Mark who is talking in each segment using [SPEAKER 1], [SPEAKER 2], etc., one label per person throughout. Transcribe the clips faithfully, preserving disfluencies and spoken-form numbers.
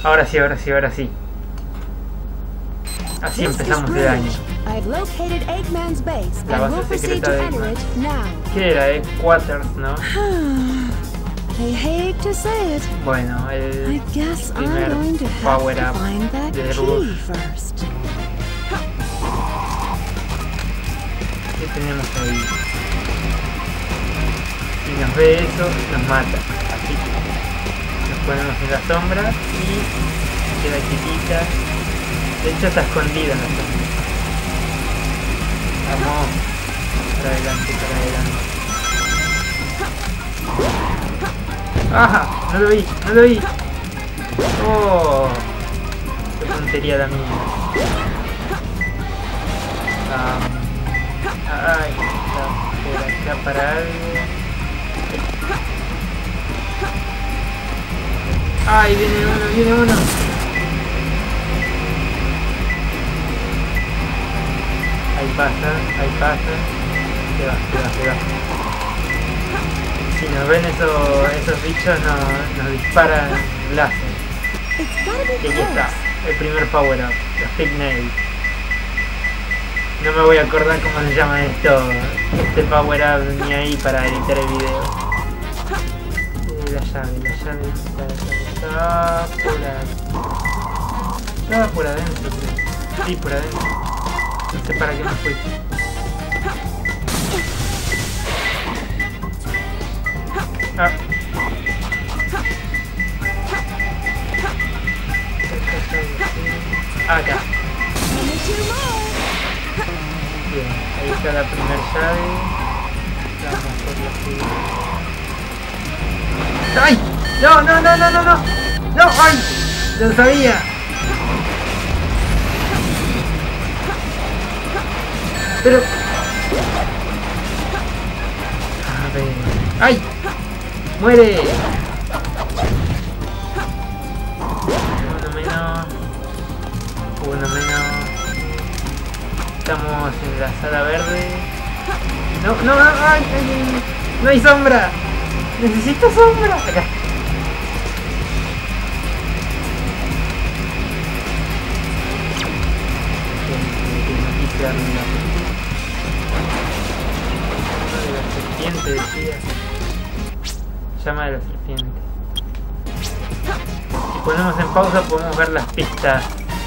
[SPEAKER 1] Ahora sí, ahora sí, ahora sí. Así empezamos el año. La base secreta de Eggman. ¿Qué era? Eh? Quarters, ¿no? Bueno, el primer power up de Rush. ¿Qué tenemos ahí? Si nos ve eso, nos mata. Así que nos ponemos en la sombra y queda quietita. De hecho está escondida en la sombra. Vamos. Para adelante, para adelante. ¡Ah! No lo vi, no lo vi. ¡Oh! ¡Qué puntería la mía! Um, ¡Ay! Está por acá para algo. ¡Ay! Viene uno, viene uno. Ahí pasa, ahí pasa. Se va, se va, se va. Si nos ven esos, esos bichos nos, nos disparan láser. Y aquí está, el primer power up, los Pignails. No me voy a acordar cómo se llama esto, este power up ni ahí para editar el video. Uh, la llave, la llave está, está por ahí. Estaba por adentro, creo. Sí, por adentro. No sé para qué me fui. Ah. Acá. Bien, ahí está la primera llave. Vamos por la ¡ay! ¡No, no, no, no, no, no! ¡No! ¡Ay! ¡Lo sabía! Pero... a ver... ¡ay! ¡Muere! Uno menos. Uno menos. Estamos en la sala verde. No, no, no, ay, ay, no hay sombra. Necesito sombra. Acá. De la serpiente, decía. Llama de la serpiente. Si ponemos en pausa podemos ver las pistas.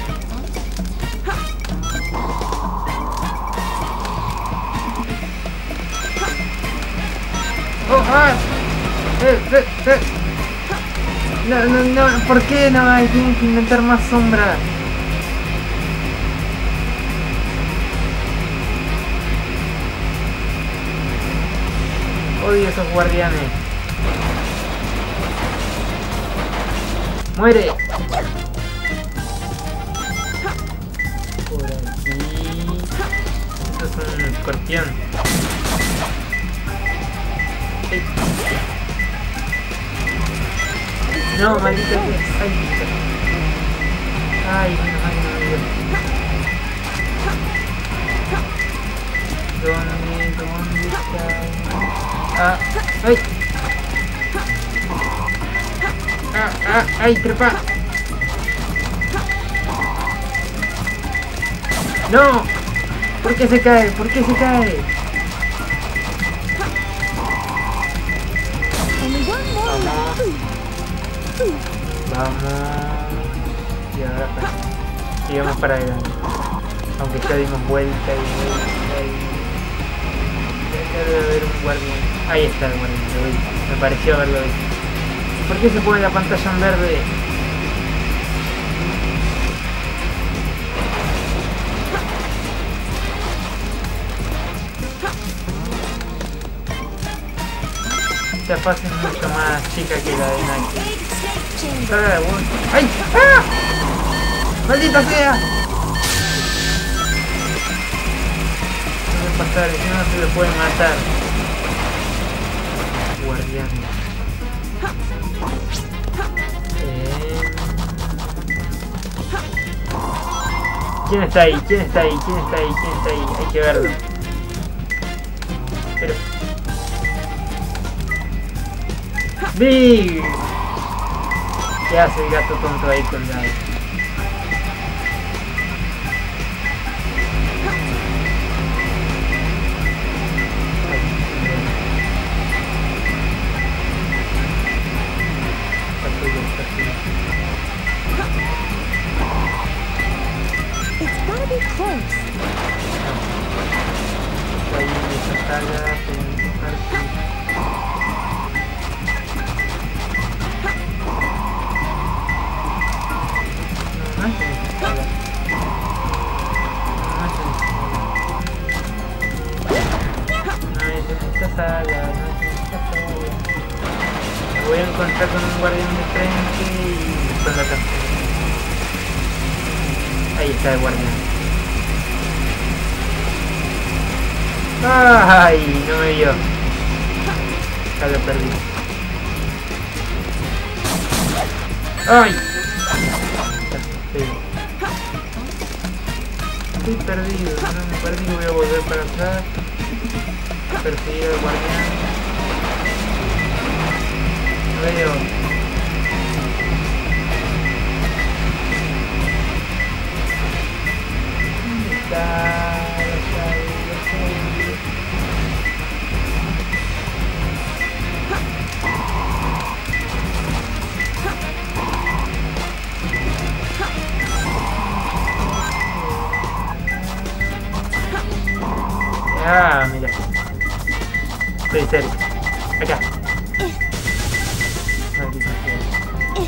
[SPEAKER 1] Oh, ah, eh, eh, eh. No, no, no, ¿por qué no? Hay tienen que inventar más sombra. Odio esos guardianes. ¡Muere! Por aquí... eso es un escorpión. ¡Ay! No, maldita sea. ¡Ay! ¡Ay! Menos mal que no me dio. ¿Dónde? ¿Dónde está? ¡Ah! ¡Ay! ¡Ah! ¡Ah! ¡Ay! ¡Trepa! ¡No! ¿Por qué se cae? ¿Por qué se cae? Vamos. Vamos. Y ahora para... sigamos para adelante. Aunque ya dimos vuelta y vuelta y... debe haber un guardián. Ahí está el guardián, lo vi. Me pareció haberlo visto. ¿Por qué se pone la pantalla en verde? Esta fase es mucho más chica que la de Nike. ¡Ay! ¡Ah! ¡Maldita sea! No puede pasar, si no se le puede matar. Guardián. Eh... ¿Quién está ahí? ¿Quién está ahí? ¿Quién está ahí? ¿Quién está ahí? Hay que verlo. Pero... ¡Big! ¿Qué hace el gato tonto ahí colgado?
[SPEAKER 2] It's gotta be close.
[SPEAKER 1] Ahí en esa sala podemos dejar que... No, no es en esa sala. No es en esa sala. No es en esa sala, no es en esa sala. Me voy a encontrar con un guardián de frente y con la canción. Ahí está el guardián. ¡Ay! No me vio. Ya lo perdí. ¡Ay! Estoy perdido. No me perdí. Voy a volver para atrás. Perseguir al guardián. No veo. ¿Dónde está la llave? Ah, mira. Estoy cerca. Acá. Maldita sea.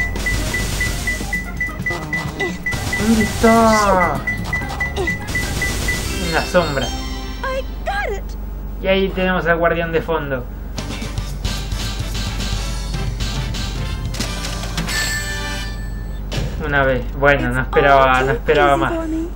[SPEAKER 1] ¿Dónde está? En la sombra. Y ahí tenemos al guardián de fondo. Una vez. Bueno, no esperaba, no esperaba más.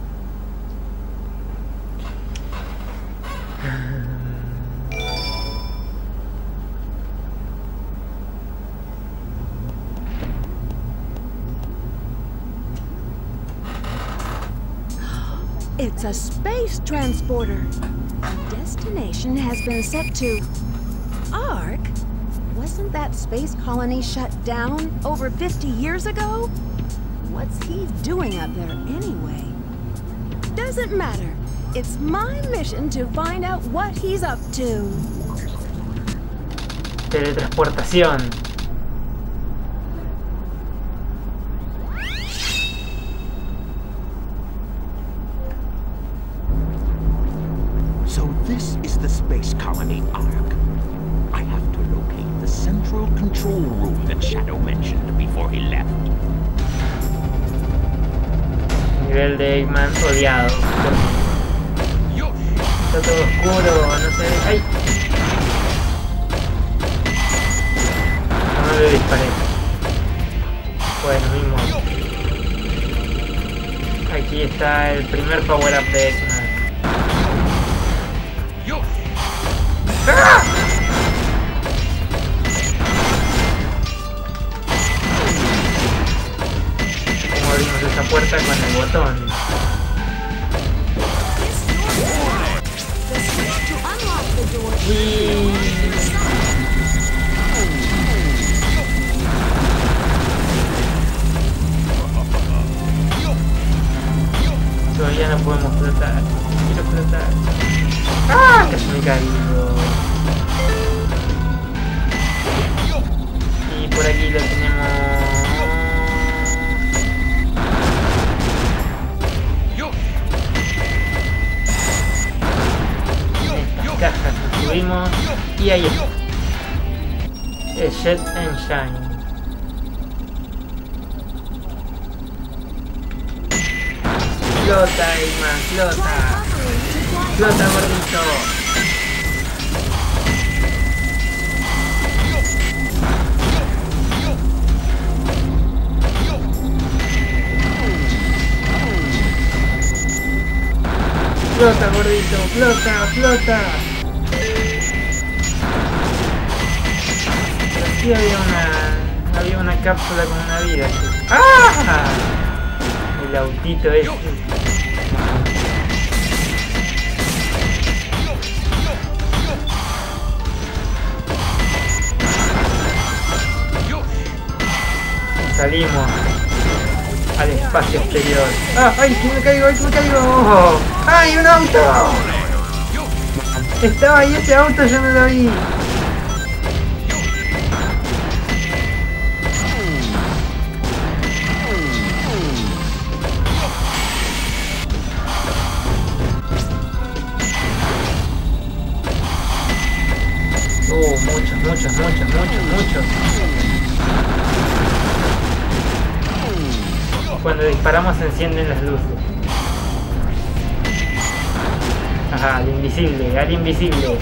[SPEAKER 2] It's a space transporter. Destination has been set to Ark. Wasn't that space colony shut down over fifty years ago? What's he doing up there anyway? Doesn't matter. It's my mission to find out what he's up to.
[SPEAKER 1] Teletransportación.
[SPEAKER 3] So this is the space colony Ark. I have to locate the central control room that Shadow mentioned before he left.
[SPEAKER 1] Nivel de Eggman odiado. Está todo oscuro, no sé. ¡Ay! No le disparé. Bueno, mismo. Aquí está el primer power up de Eggman. ¡Ah! Como abrimos esta puerta con el botón. Y... todavía no podemos flotar. Quiero flotar. ¡Ah! Casi me he caído. Y por aquí lo tenemos. Estas cajas nos subimos. Y ahí está. El Jet Engine. Flota, Eggman, flota. Flota, gordito. Flota, gordito, flota, flota. Aquí había una, había una cápsula con una vida. ¡Ah! El autito ese. Salimos al espacio exterior. ¡Ah! ¡Ay! ¡Que me caigo! ¡Ay! ¡Que me caigo! ¡Oh! ¡Ay! ¡Un auto! Estaba ahí ese auto, yo no lo vi. Oh, muchos, muchos, muchos, muchos, muchos. Cuando disparamos se encienden las luces. Ajá, al invisible, al invisible.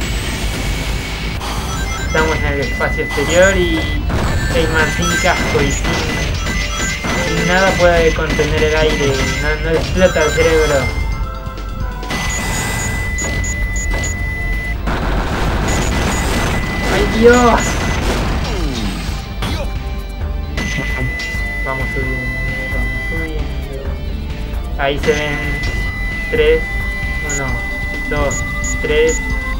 [SPEAKER 1] Estamos en el espacio exterior y Eggman sin casco y sin, sin nada puede contener el aire, no, no le explota el cerebro. ¡Ay, Dios! Vamos subiendo, vamos subiendo. Ahí se ven tres, uno, dos, tres,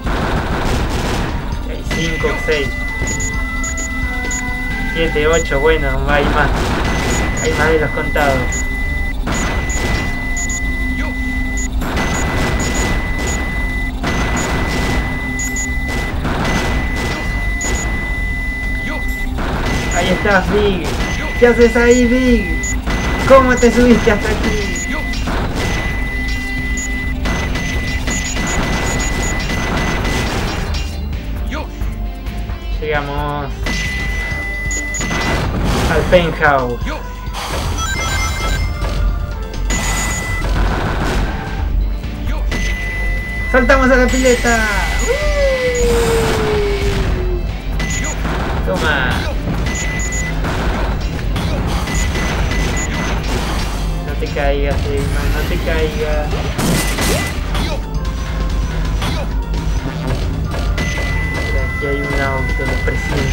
[SPEAKER 1] cinco, seis, siete, ocho, bueno, hay más. Hay más de los contados. Ahí estás, Big. ¿Qué haces ahí, Big? ¿Cómo te subiste hasta aquí? Llegamos al penthouse. ¡Saltamos a la pileta! Toma. No te caigas, Eggman, no te caigas. Aquí hay un auto de presión.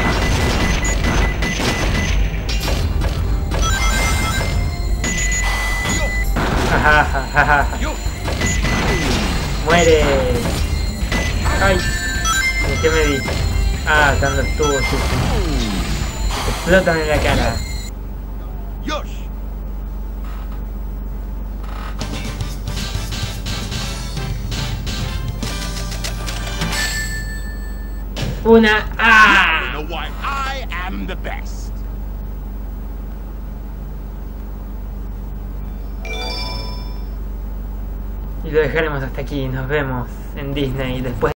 [SPEAKER 1] Jajajaja. Muere. Ay. ¿Qué me di? Ah, están los tubos. Sí, sí. Te explotan en la cara. Una ¡ah!
[SPEAKER 3] You know why I am the best.
[SPEAKER 1] Y lo dejaremos hasta aquí. Nos vemos en Disney después.